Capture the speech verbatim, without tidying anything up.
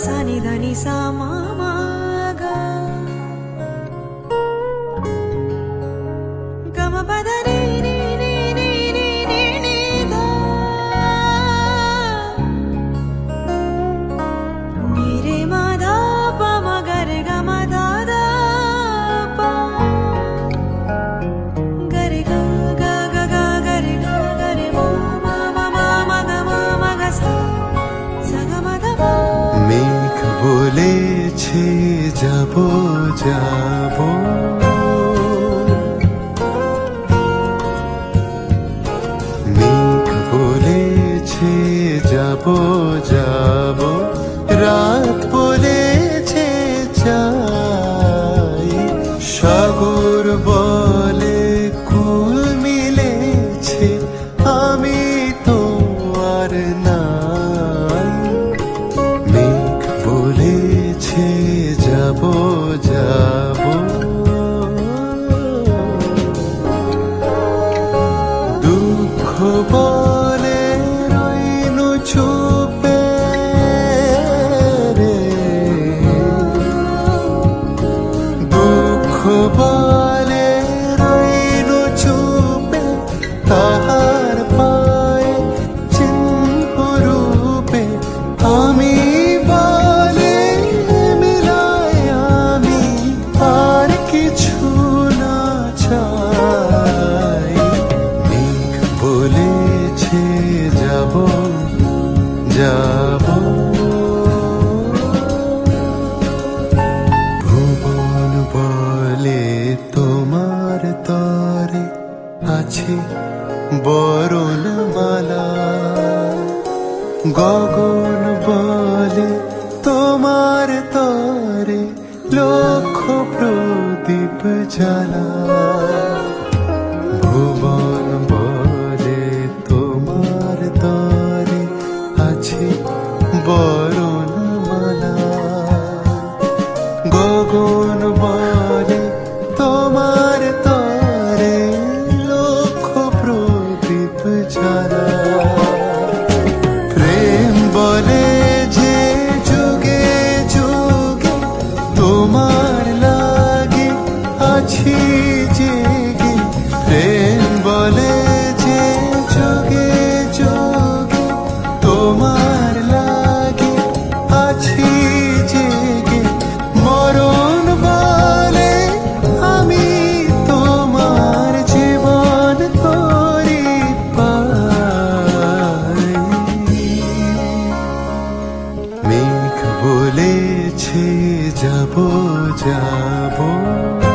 सा नि ध नि सा मा मा गा ग म प ध नि नि नि नि नि नि नि धा नि रे म धा प म ग रे ग म धा धा प ग रे ग ग ग ग ग रे ग ग रे म म म म म ग म म ग सा सा ग म ध प মেঘ বলেছে যাব যাব মেঘ বলেছে যাব যাব রাত বলেছে চাই সাগর বলে কুল মিলেছে আমি তো আর নাই মেঘ বলেছে যাব যাব দুঃখ বলে রইনু চুপে রে দুঃখ বলে রইনু চুপে তাহার পায়ে চিহ্ন রূপে আমি বলে মিলাই আমি আর কিছু না চাই মেঘ বলেছে যাব যাব ভুবন বলে তোমার তরে আছে বরণমালা গগন বলে তোমার তরে লক্ষ প্রদীপ জ্বালা ভুবন বলে তোমার তরে আছে বরণমালা গগন বলে তোমার তরে লক্ষ প্রদীপ জ্বালা প্রেম বলে যে যুগে যুগে তোমার লাগে আছি জেগে প্রেম বলে যে যুগে যুগে তোমার লাগে আছি জেগে মরণ বলে আমি তোমার জীবন করি পাই মেঘ বলেছে যাব যাব